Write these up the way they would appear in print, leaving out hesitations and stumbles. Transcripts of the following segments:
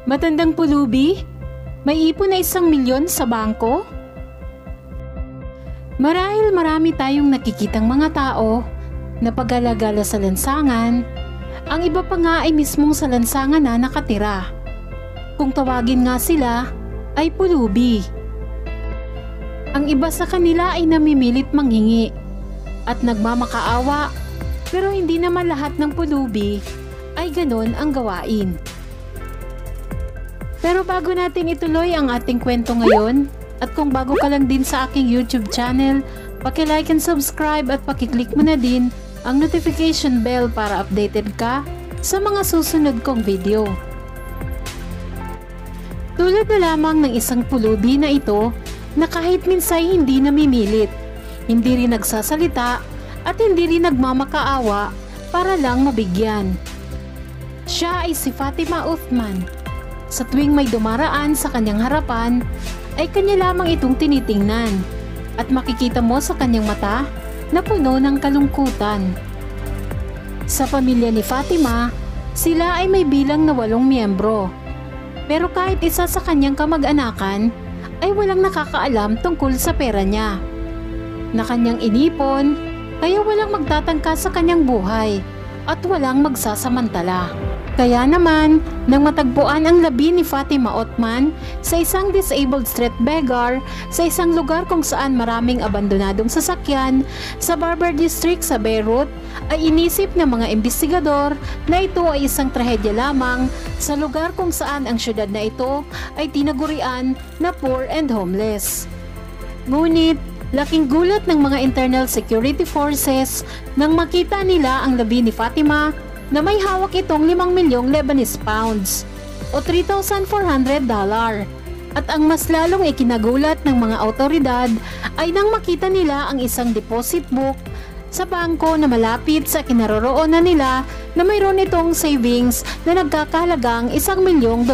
Matandang pulubi? May ipon na 1 milyon sa bangko? Marahil marami tayong nakikitang mga tao na pag-alagala sa lansangan, ang iba pa nga ay mismong sa lansangan na nakatira. Kung tawagin nga sila ay pulubi. Ang iba sa kanila ay namimilit manghingi at nagmamakaawa, pero hindi naman lahat ng pulubi ay ganon ang gawain. Pero bago natin ituloy ang ating kwento ngayon, at kung bago ka lang din sa aking YouTube channel, paki-like and subscribe at paki-click mo na din ang notification bell para updated ka sa mga susunod kong video. Tulad na lamang ng isang pulubi na ito na kahit minsay hindi namimilit, hindi rin nagsasalita at hindi rin nagmamakaawa para lang mabigyan. Siya ay si Fatima Uthman. Sa tuwing may dumaraan sa kanyang harapan, ay kanya lamang itong tinitingnan at makikita mo sa kanyang mata na puno ng kalungkutan. Sa pamilya ni Fatima, sila ay may bilang na 8 miyembro. Pero kahit isa sa kanyang kamag-anakan ay walang nakakaalam tungkol sa pera niya na kanyang inipon, kaya walang magtatangka sa kanyang buhay at walang magsasamantala. Kaya naman, nang matagpuan ang labi ni Fatima Uthman sa isang disabled street beggar sa isang lugar kung saan maraming abandonadong sasakyan sa Barber District sa Beirut, ay inisip ng mga investigador na ito ay isang trahedya lamang sa lugar kung saan ang syudad na ito ay tinagurian na poor and homeless. Ngunit, laking gulat ng mga internal security forces nang makita nila ang labi ni Fatima na may hawak itong 5 milyong Lebanese pounds o $3,400. At ang mas lalong ikinagulat ng mga autoridad ay nang makita nila ang isang deposit book sa bangko na malapit sa kinaroroonan nila na mayroon itong savings na nagkakahalagang $1 milyong.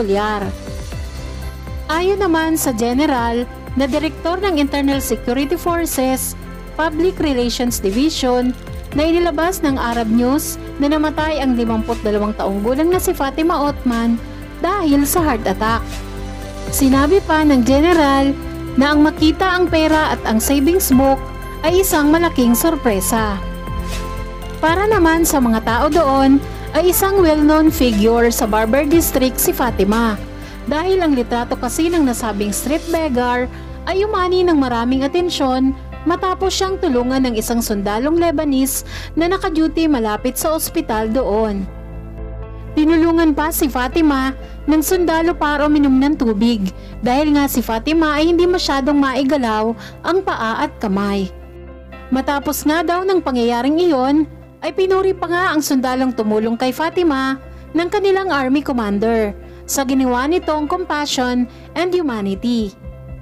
Ayon naman sa General na Direktor ng Internal Security Forces, Public Relations Division, na inilabas ng Arab News na namatay ang 52 taong gulang na si Fatima Uthman dahil sa heart attack. Sinabi pa ng General na ang makita ang pera at ang savings book ay isang malaking sorpresa. Para naman sa mga tao doon ay isang well-known figure sa Barber District si Fatima, dahil ang litrato kasi ng nasabing street beggar ay umani ng maraming atensyon matapos siyang tulungan ng isang sundalong Lebanese na naka-duty malapit sa ospital doon. Tinulungan pa si Fatima ng sundalo para uminom ng tubig dahil nga si Fatima ay hindi masyadong maigalaw ang paa at kamay. Matapos nga daw ng pangyayaring iyon, ay pinuri pa nga ang sundalong tumulong kay Fatima ng kanilang army commander sa ginawa nitong compassion and humanity.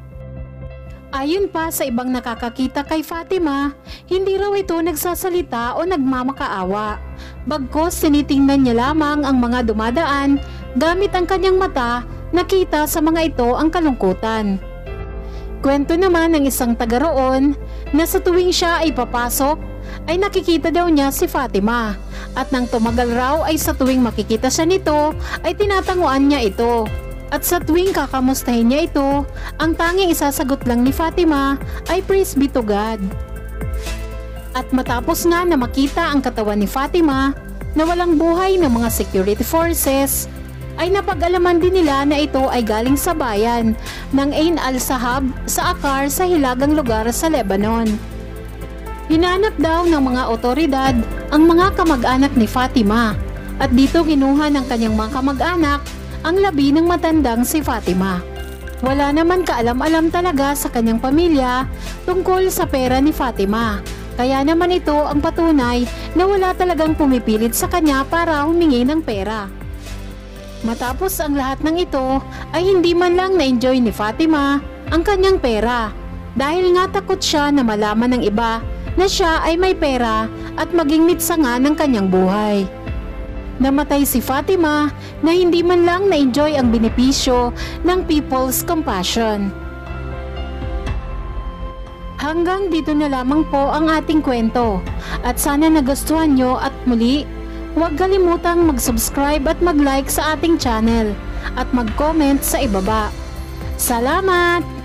Ayon pa sa ibang nakakakita kay Fatima, hindi raw ito nagsasalita o nagmamakaawa. Bagkus tinitingnan niya lamang ang mga dumadaan gamit ang kanyang mata, nakita sa mga ito ang kalungkutan. Kwento naman ng isang taga roon na sa tuwing siya ay papasok ay nakikita daw niya si Fatima at nang tumagal raw ay sa tuwing makikita siya nito ay tinatanguan niya ito. At sa tuwing kakamustahin niya ito, ang tanging isasagot lang ni Fatima ay praise be to God. At matapos nga na makita ang katawan ni Fatima na walang buhay ng mga security forces, ay napag-alaman din nila na ito ay galing sa bayan ng Ain al-Sahab sa Akar sa hilagang lugar sa Lebanon. Hinanap daw ng mga otoridad ang mga kamag-anak ni Fatima at dito kinuha ng kanyang mga kamag-anak ang labi ng matandang si Fatima. Wala naman kaalam-alam talaga sa kanyang pamilya tungkol sa pera ni Fatima. Kaya naman ito ang patunay na wala talagang pumipilit sa kanya para humingi ng pera. Matapos ang lahat ng ito ay hindi man lang na-enjoy ni Fatima ang kanyang pera dahil nga takot siya na malaman ng iba na siya ay may pera at maging mitsa nga ng kanyang buhay. Namatay si Fatima na hindi man lang na-enjoy ang benepisyo ng people's compassion. Hanggang dito na lamang po ang ating kwento at sana nagustuhan nyo at muli, huwag kalimutang mag-subscribe at mag-like sa ating channel at mag-comment sa ibaba. Salamat!